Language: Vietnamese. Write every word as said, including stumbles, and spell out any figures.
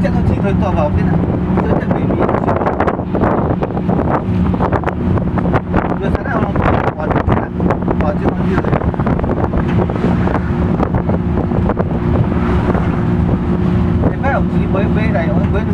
chắc nó chỉ thôi to vào cái nào dưới chân bảy mươi vừa sáng nào nó bỏ được cái nào bỏ chưa bao nhiêu rồi thì các đồng chí với bên này với